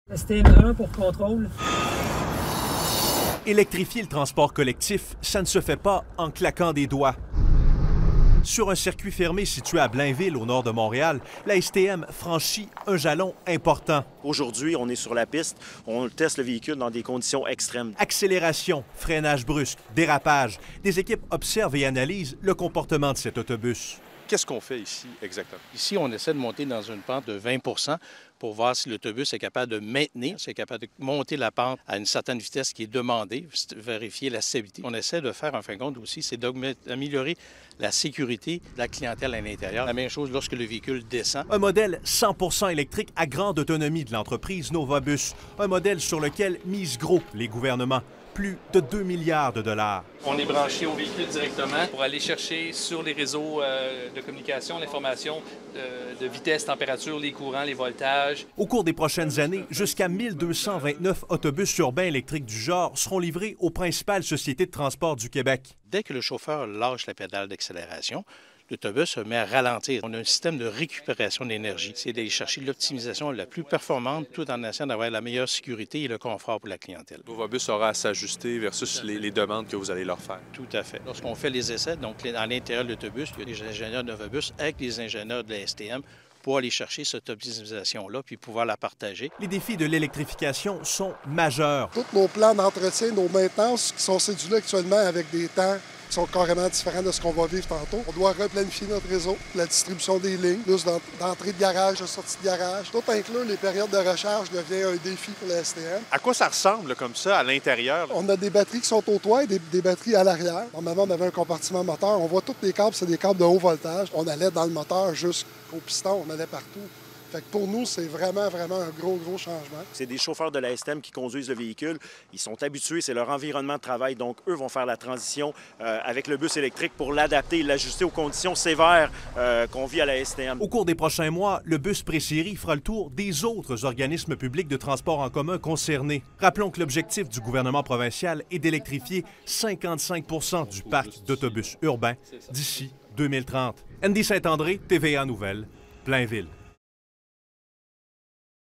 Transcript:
STM1 pour contrôle. Électrifier le transport collectif, ça ne se fait pas en claquant des doigts. Sur un circuit fermé situé à Blainville, au nord de Montréal, la STM franchit un jalon important. Aujourd'hui, on est sur la piste, on teste le véhicule dans des conditions extrêmes. Accélération, freinage brusque, dérapage. Des équipes observent et analysent le comportement de cet autobus. Qu'est-ce qu'on fait ici exactement? Ici, on essaie de monter dans une pente de 20 pour voir si l'autobus est capable de maintenir, c'est capable de monter la pente à une certaine vitesse qui est demandée, vérifier la stabilité. On essaie de faire, en fin de compte aussi, c'est d'améliorer la sécurité de la clientèle à l'intérieur. La même chose lorsque le véhicule descend. Un modèle 100% électrique à grande autonomie de l'entreprise Novabus. Un modèle sur lequel misent gros les gouvernements. Plus de 2 milliards de dollars. On est branché au véhicule directement pour aller chercher sur les réseaux de communication l'information de vitesse, température, les courants, les voltages. Au cours des prochaines années, jusqu'à 1229 autobus urbains électriques du genre seront livrés aux principales sociétés de transport du Québec. Dès que le chauffeur lâche la pédale d'accélération, l'autobus se met à ralentir. On a un système de récupération d'énergie. C'est d'aller chercher l'optimisation la plus performante tout en essayant d'avoir la meilleure sécurité et le confort pour la clientèle. Novabus aura à s'ajuster versus les demandes que vous allez leur faire. Tout à fait. Lorsqu'on fait les essais, donc à l'intérieur de l'autobus, il y a des ingénieurs de Novabus avec les ingénieurs de la STM pour aller chercher cette optimisation-là puis pouvoir la partager. Les défis de l'électrification sont majeurs. Tous nos plans d'entretien, nos maintenances qui sont cédulés actuellement avec des temps qui sont carrément différents de ce qu'on va vivre tantôt. On doit replanifier notre réseau, la distribution des lignes, plus d'entrée de garage, de sortie de garage. Tout inclure les périodes de recharge devient un défi pour la STM. À quoi ça ressemble comme ça à l'intérieur? On a des batteries qui sont au toit et des batteries à l'arrière. Normalement, on avait un compartiment moteur. On voit tous les câbles, c'est des câbles de haut voltage. On allait dans le moteur jusqu'au piston, on allait partout. Fait que pour nous, c'est vraiment un gros changement. C'est des chauffeurs de la STM qui conduisent le véhicule. Ils sont habitués, c'est leur environnement de travail. Donc, eux vont faire la transition avec le bus électrique pour l'adapter, l'ajuster aux conditions sévères qu'on vit à la STM. Au cours des prochains mois, le bus pré-série fera le tour des autres organismes publics de transport en commun concernés. Rappelons que l'objectif du gouvernement provincial est d'électrifier 55 du parc d'autobus urbains d'ici 2030. Andy Saint-André, TVA Nouvelles, Blainville.